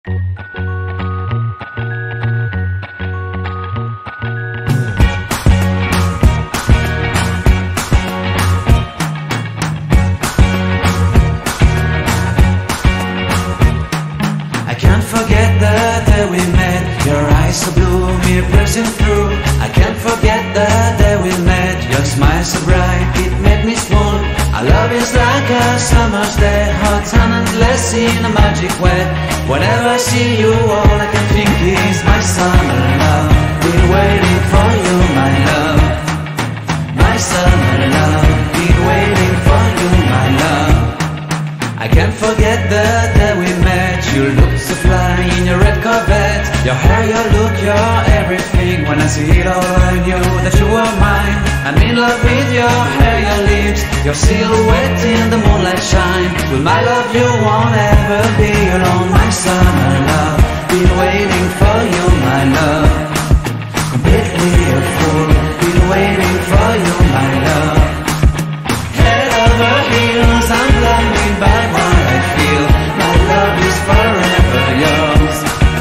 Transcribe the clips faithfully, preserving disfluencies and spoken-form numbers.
Forget the day we met. Your eyes so blue, me piercing through. I can't forget the day we met. Your smile so bright, it made me swoon. Our love is like a summer's day, hot and endless in a magic way. Whenever I see you, all I can think is my summer love. Been waiting for you, my love. My summer love. Been waiting for you, my love. I can't forget the day we met. You looked so fly in your red Corvette. Your hair, your look, your everything. When I see it all, I knew that you were mine. I'm in love with your hair, your lips, your silhouette in the moonlight shine. With my love you won't ever be alone. My summer love, been waiting for you, my love. Completely a fool, been waiting for you, my love. Head over heels, I'm blinded by what I feel. My love is forever yours.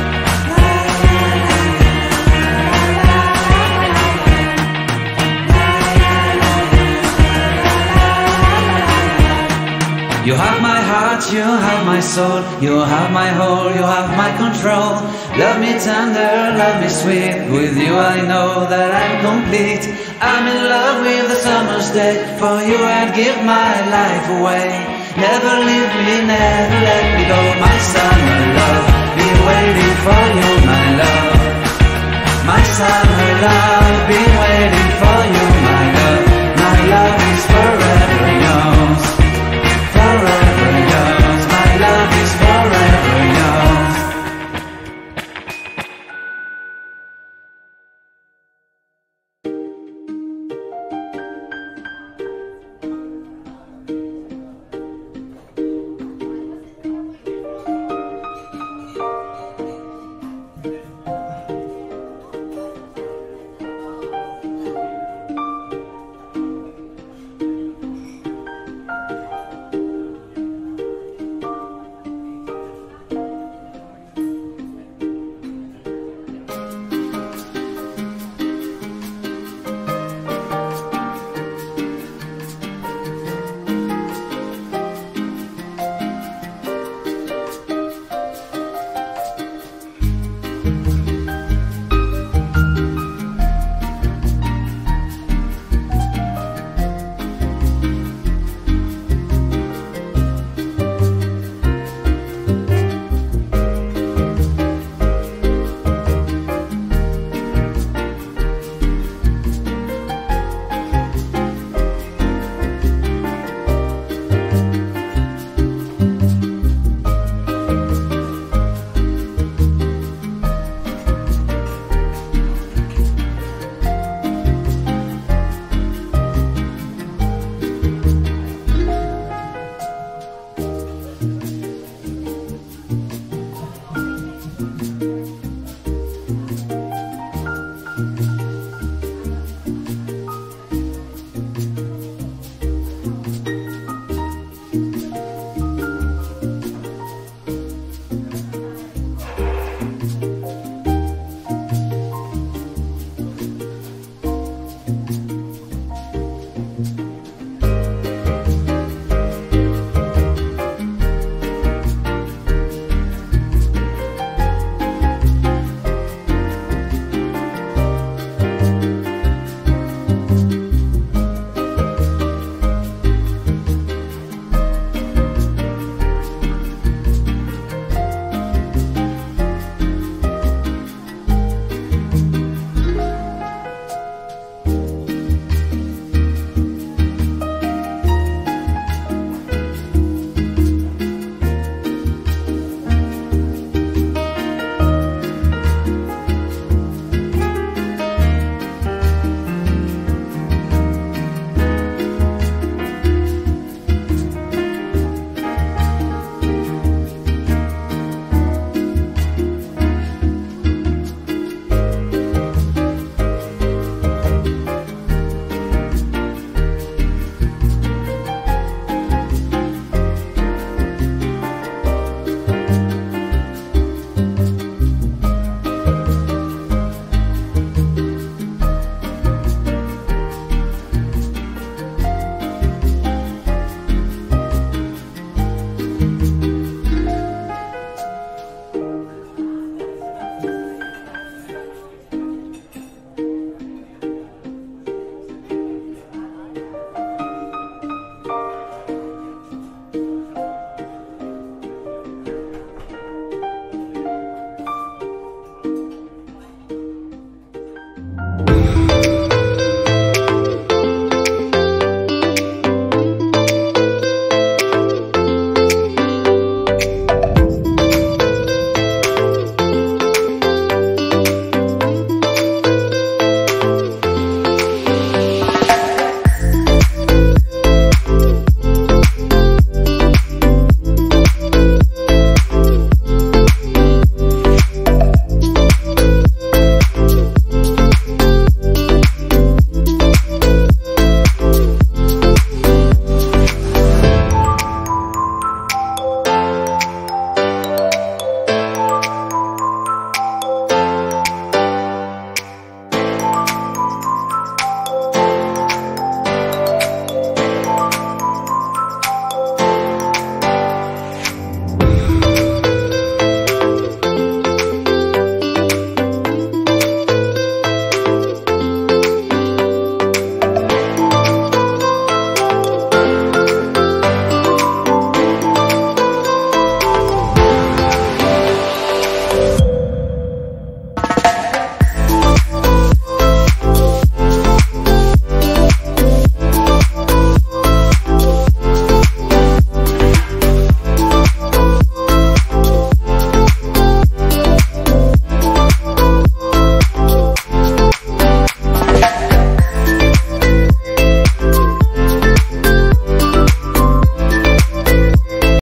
You have my heart, you have my soul. You have my whole, you have my control. Love me tender, love me sweet. With you I know that I'm complete. I'm in love with the summer's day. For you I'd give my life away. Never leave me, never let me go. My summer love,